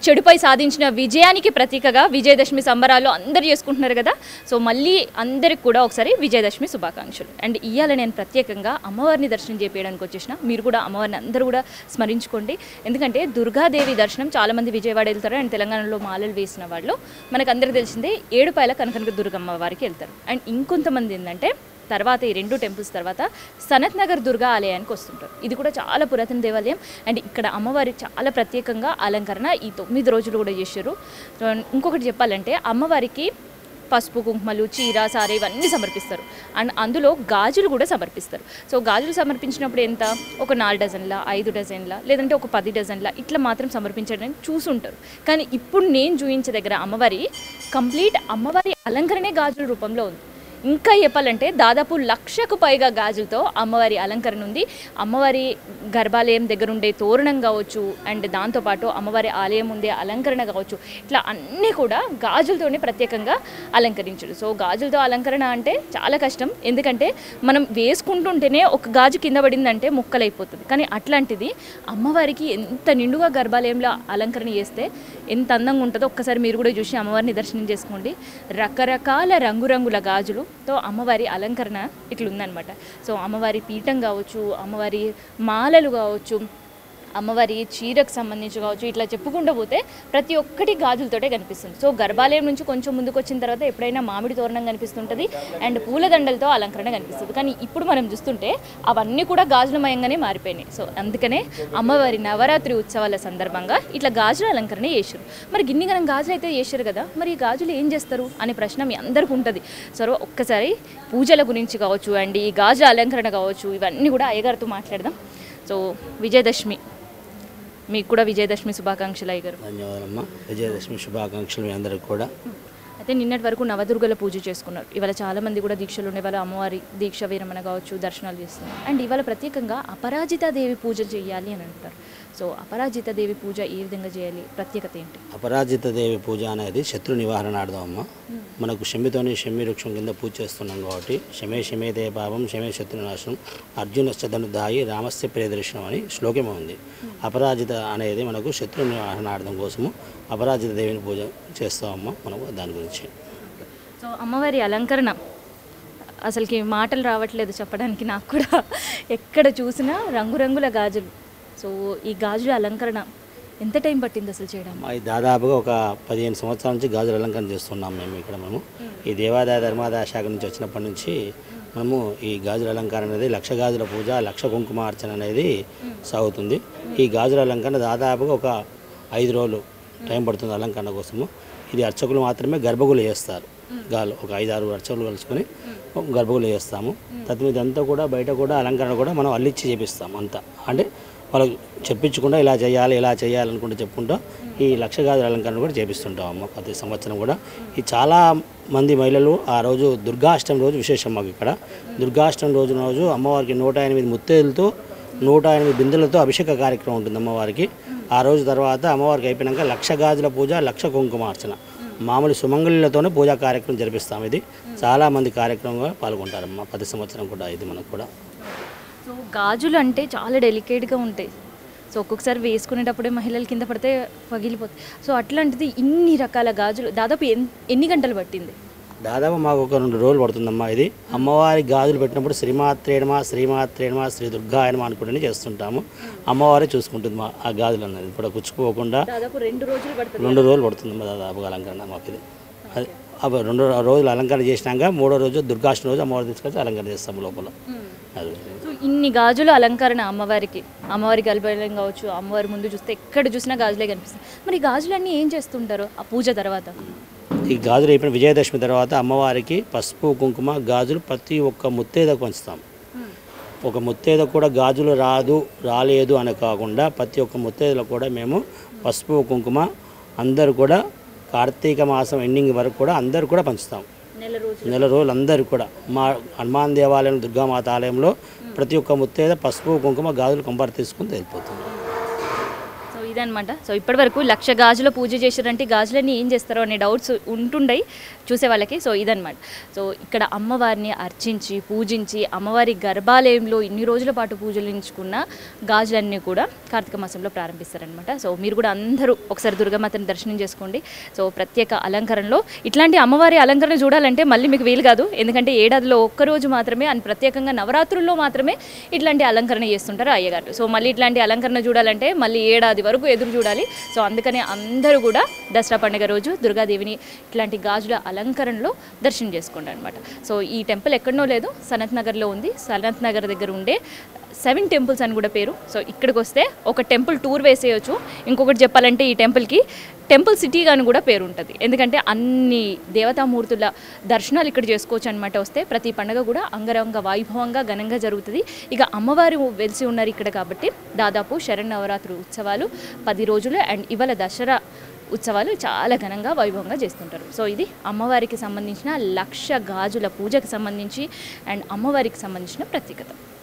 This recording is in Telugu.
చెడుపై సాధించిన విజయానికి ప్రతీకగా విజయదశమి సంబరాలు అందరూ చేసుకుంటున్నారు కదా. సో మళ్ళీ అందరికి కూడా ఒకసారి విజయదశమి శుభాకాంక్షలు. అండ్ ఇవాళ నేను ప్రత్యేకంగా అమ్మవారిని దర్శనం చేయడానికి వచ్చేసిన. మీరు కూడా అమ్మవారిని అందరూ కూడా స్మరించుకోండి. ఎందుకంటే దుర్గాదేవి దర్శనం చాలామంది విజయవాడ వెళ్తారు అండ్ తెలంగాణలో మాలలు వేసిన వాళ్ళు మనకు అందరికీ తెలిసిందే ఏడుపాయల కనకనక దుర్గమ్మ వారికి వెళ్తారు. అండ్ ఇంకొంతమంది ఏంటంటే తర్వాత ఈ 2 టెంపుల్స్ తర్వాత సనత్ నగర్ దుర్గా ఆలయానికి వస్తుంటారు. ఇది కూడా చాలా పురాతన దేవాలయం అండ్ ఇక్కడ అమ్మవారి చాలా ప్రత్యేకంగా అలంకరణ ఈ 9 రోజులు కూడా చేశారు. ఇంకొకటి చెప్పాలంటే అమ్మవారికి పసుపు కుంకుమలు చీర సారీ ఇవన్నీ సమర్పిస్తారు అండ్ అందులో గాజులు కూడా సమర్పిస్తారు. సో గాజులు సమర్పించినప్పుడు ఎంత ఒక 4 డజన్ల 5 డజన్ల లేదంటే ఒక 10 డజన్ల ఇట్లా మాత్రం సమర్పించడానికి చూసుంటారు. కానీ ఇప్పుడు నేను చూపించే దగ్గర అమ్మవారి కంప్లీట్ అమ్మవారి అలంకరణే గాజుల రూపంలో ఉంది. ఇంకా చెప్పాలంటే దాదాపు 1,00,000కు పైగా గాజులతో అమ్మవారి అలంకరణ ఉంది. అమ్మవారి గర్భాలయం దగ్గర ఉండే తోరణం కావచ్చు అండ్ దాంతోపాటు అమ్మవారి ఆలయం ఉండే అలంకరణ కావచ్చు ఇట్లా అన్నీ కూడా గాజులతోనే ప్రత్యేకంగా అలంకరించారు. సో గాజులతో అలంకరణ అంటే చాలా కష్టం. ఎందుకంటే మనం వేసుకుంటుంటేనే ఒక గాజు కింద పడిందంటే ముక్కలైపోతుంది. కానీ అట్లాంటిది అమ్మవారికి ఎంత నిండుగా గర్భాలయంలో అలంకరణ చేస్తే ఎంత అందంగా ఉంటుందో ఒక్కసారి మీరు కూడా చూసి అమ్మవారిని దర్శనం చేసుకోండి. రకరకాల రంగురంగుల గాజులు తో అమ్మవారి అలంకరణ ఇట్లుందనమాట. సో అమ్మవారి పీఠం కావచ్చు అమ్మవారి మాలలు కావచ్చు అమ్మవారి చీరకు సంబంధించి కావచ్చు ఇట్లా చెప్పుకుంటూ పోతే ప్రతి ఒక్కటి గాజులతోటే కనిపిస్తుంది. సో గర్భాలయం నుంచి కొంచెం ముందుకు వచ్చిన తర్వాత ఎప్పుడైనా మామిడి తోరణం కనిపిస్తుంటుంది అండ్ పూలదండలతో అలంకరణ కనిపిస్తుంది. కానీ ఇప్పుడు మనం చూస్తుంటే అవన్నీ కూడా గాజులమయంగానే మారిపోయినాయి. సో అందుకనే అమ్మవారి నవరాత్రి ఉత్సవాల సందర్భంగా ఇట్లా గాజుల అలంకరణ చేశారు. మరి గిన్నిగనం గాజులు అయితే చేశారు కదా, మరి ఈ గాజులు ఏం చేస్తారు అనే ప్రశ్న మీ అందరికీ ఉంటుంది. సో ఒక్కసారి పూజల గురించి కావచ్చు అండ్ ఈ గాజుల అలంకరణ కావచ్చు ఇవన్నీ కూడా అయ్యగారితో మాట్లాడదాం. సో విజయదశమి మీకు కూడా విజయదశమి శుభాకాంక్షలు అయ్యగారు. ధన్యవాదాలమ్మా. విజయదశమి శుభాకాంక్షలు మీ అందరికి కూడా. అయితే నిన్నటి వరకు నవదుర్గల పూజ చేసుకున్నారు. ఇవాళ చాలామంది కూడా దీక్షలు ఉండే వాళ్ళ అమ్మవారి దీక్ష వీరమణ కావచ్చు దర్శనాలు చేస్తున్నారు. అండ్ ఇవాళ ప్రత్యేకంగా అపరాజిత దేవి పూజ చేయాలి అని అంటారు. సో అపరాజిత దేవి పూజ ఏ విధంగా చేయాలి, ప్రత్యేకత ఏంటి? అపరాజిత దేవి పూజ అనేది శత్రు నివారణ అమ్మ. మనకు శమితోని శమి వృక్షం కింద పూజ చేస్తున్నాం కాబట్టి శమే శమే దేవాభం శమే శత్రునాశనం అర్జునశ్చదను దాయి రామస్య ప్రియదర్శనం అని శ్లోకమే ఉంది. అపరాజిత అనేది మనకు శత్రు నివారణార్థం కోసము అపరాజిత దేవిని పూజ చేస్తామమ్మా. మనకు దాని గురించి సో అమ్మవారి అలంకరణ అసలుకి మాటలు రావట్లేదు చెప్పడానికి. నాకు కూడా ఎక్కడ చూసినా రంగురంగుల గాజులు. సో ఈ గాజుల అలంకరణ ఎంత టైం పట్టింది అసలు చేయడం? దాదాపుగా ఒక 15 సంవత్సరాల నుంచి గాజుల అలంకరణ చేస్తున్నాం మేము ఇక్కడ. మేము ఈ దేవాదాయ ధర్మాదాయ శాఖ నుంచి వచ్చినప్పటి నుంచి మనము ఈ గాజుల అలంకరణ అనేది 1,00,000 గాజుల పూజ 1,00,000 కుంకుమార్చన అనేది సాగుతుంది. ఈ గాజుల అలంకరణ దాదాపుగా ఒక 5 రోజులు టైం పడుతుంది అలంకరణ కోసము. ఇది అర్చకులు మాత్రమే గర్భగులు చేస్తారు. ఒక 5-6 అర్చకులు కలుసుకొని గర్భగులు చేస్తాము. ఇదంతా కూడా బయట కూడా అలంకరణ కూడా మనం అల్లిచ్చి చేపిస్తాం అంతా. అంటే వాళ్ళకి చెప్పించకుండా ఇలా చేయాలనుకుంటే చెప్పుకుంటూ ఈ 1,00,000 గాజుల అలంకరణ కూడా చేపిస్తుంటాం అమ్మ ప్రతి సంవత్సరం కూడా. ఈ చాలా మంది మహిళలు ఆ రోజు దుర్గాష్టమి రోజు విశేషం మాకు ఇక్కడ. దుర్గాష్టమి రోజు అమ్మవారికి 108 ముత్తైదులతో 108 బిందెలతో అభిషేక కార్యక్రమం ఉంటుంది అమ్మవారికి. ఆ రోజు తర్వాత అమ్మవారికి అయిపోయినాక 1,00,000 గాజుల పూజ 1,00,000 కుంకుమార్చన మామూలు సుమంగళిలతోనే పూజా కార్యక్రమం జరిపిస్తాం. ఇది చాలామంది కార్యక్రమంగా పాల్గొంటారమ్మ ప్రతి సంవత్సరం కూడా. ఇది మనకు కూడా. సో గాజులు అంటే చాలా డెలికేట్గా ఉంటాయి. సో ఒక్కొక్కసారి వేసుకునేటప్పుడే మహిళల కింద పడితే పగిలిపోతాయి. సో అట్లాంటిది ఇన్ని రకాల గాజులు దాదాపు ఎన్ని గంటలు పట్టింది? దాదాపు మాకు ఒక 2 రోజులు పడుతుందమ్మా. ఇది అమ్మవారి గాజులు పెట్టినప్పుడు శ్రీమాత్రేణమా శ్రీమాత్రేణమా శ్రీ దుర్గాయనమా అనుకుంటూనే చేస్తుంటాము. అమ్మవారే చూసుకుంటుంది మా ఆ గాజులు అనేది ఇప్పుడు కుచ్చుకోకుండా 2 రోజులు పడుతుందమ్మా దాదాపుగా అలంకరణ మాకు. ఇది అది 2 రోజులు అలంకరణ చేసినాక 3వ రోజు దుర్గాష్టమి రోజు అమ్మవారి తీసుకొచ్చి అలంకరణ చేస్తాము లోపల. అది ఇన్ని గాజుల అలంకరణ అమ్మవారి గర్భాలయం కావచ్చు అమ్మవారి ముందు చూస్తే ఎక్కడ చూసినా గాజులే కనిపిస్తాయి. మరి గాజులన్నీ ఏం చేస్తుంటారు ఆ పూజ తర్వాత? ఈ గాజులు అయిపోయిన విజయదశమి తర్వాత అమ్మవారికి పసుపు కుంకుమ గాజులు ప్రతి ఒక్క ముత్తైదకు పంచుతాం. ఒక ముత్తైద కూడా గాజులు రాలేదు అని కాకుండా ప్రతి ఒక్క ముత్తైదలో కూడా మేము పసుపు కుంకుమ అందరూ కూడా కార్తీక మాసం ఎండింగ్ వరకు కూడా అందరూ కూడా పంచుతాం. నెల రోజులు అందరూ కూడా మా హనుమాన్ దేవాలయం దుర్గామాత ఆలయంలో ప్రతి ఒక్క ముత్తైద పసుపు కుంకుమ గాజులు కంపారు తీసుకుని వెళ్ళిపోతుంది. సో ఇదనమాట. సో ఇప్పటివరకు 1,00,000 గాజుల పూజ చేశారంటే గాజులన్నీ ఏం చేస్తారో అనే డౌట్స్ ఉంటుండయి చూసే వాళ్ళకి. సో ఇదనమాట. సో ఇక్కడ అమ్మవారిని అర్చించి పూజించి అమ్మవారి గర్భాలయంలో ఇన్ని రోజుల పాటు పూజలించుకున్న గాజులన్నీ కూడా కార్తీక మాసంలో ప్రారంభిస్తారనమాట. సో మీరు కూడా అందరూ ఒకసారి దుర్గామాతని దర్శనం చేసుకోండి. సో ప్రత్యేక అలంకరణలో ఇట్లాంటి అమ్మవారి అలంకరణ చూడాలంటే మళ్ళీ మీకు వీలు కాదు, ఎందుకంటే ఏడాదిలో ఒక్కరోజు మాత్రమే అని ప్రత్యేకంగా నవరాత్రుల్లో మాత్రమే ఇట్లాంటి అలంకరణ చేస్తుంటారు అయ్యగారు. సో మళ్ళీ ఇట్లాంటి అలంకరణ చూడాలంటే మళ్ళీ ఏడాది వరకు ఎదురు చూడాలి. సో అందుకనే అందరూ కూడా దసరా పండుగ రోజు దుర్గాదేవిని ఇట్లాంటి గాజుల అలంకరణలో దర్శనం చేసుకోండి అనమాట. సో ఈ టెంపుల్ ఎక్కడనో లేదు, సనత్ నగర్లో ఉంది. సనత్ నగర్ దగ్గర ఉండే 7 టెంపుల్స్ అని కూడా పేరు. సో ఇక్కడికి వస్తే ఒక టెంపుల్ టూర్ వేసేయచ్చు. ఇంకొకటి చెప్పాలంటే ఈ టెంపుల్కి టెంపుల్ సిటీ అని కూడా పేరు ఉంటుంది, ఎందుకంటే అన్ని దేవతామూర్తుల దర్శనాలు ఇక్కడ చేసుకోవచ్చు అనమాట. వస్తే ప్రతి పండుగ కూడా అంగరంగ వైభవంగా ఘనంగా జరుగుతుంది. ఇక అమ్మవారు వెలిసి ఉన్నారు ఇక్కడ కాబట్టి దాదాపు శరన్నవరాత్రి ఉత్సవాలు 10 రోజులు అండ్ ఇవాళ దసరా ఉత్సవాలు చాలా ఘనంగా వైభవంగా చేస్తుంటారు. సో ఇది అమ్మవారికి సంబంధించిన 1,00,000 గాజుల పూజకు సంబంధించి అండ్ అమ్మవారికి సంబంధించిన ప్రత్యేకత.